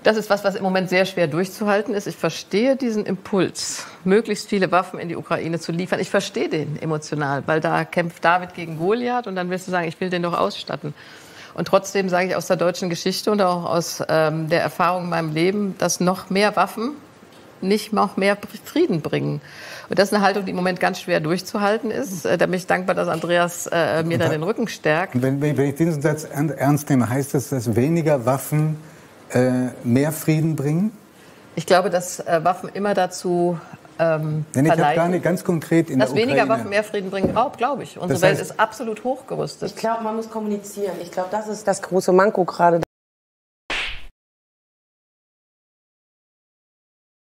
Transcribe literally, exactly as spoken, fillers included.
Das ist was, was im Moment sehr schwer durchzuhalten ist. Ich verstehe diesen Impuls, möglichst viele Waffen in die Ukraine zu liefern. Ich verstehe den emotional, weil da kämpft David gegen Goliath und dann willst du sagen, ich will den doch ausstatten. Und trotzdem sage ich aus der deutschen Geschichte und auch aus ähm, der Erfahrung in meinem Leben, dass noch mehr Waffen nicht noch mehr Frieden bringen. Und das ist eine Haltung, die im Moment ganz schwer durchzuhalten ist. Da bin ich dankbar, dass Andreas äh, mir da den Rücken stärkt. Wenn, wenn ich diesen Satz ernst nehme, heißt das, dass weniger Waffen äh, mehr Frieden bringen? Ich glaube, dass äh, Waffen immer dazu ähm, Denn ich habe verleiten, gar nicht ganz konkret in dass der Ukraine... weniger Waffen mehr Frieden bringen, glaube ich. Unsere Das Welt heißt, ist absolut hochgerüstet. Ich glaube, man muss kommunizieren. Ich glaube, das ist das große Manko gerade.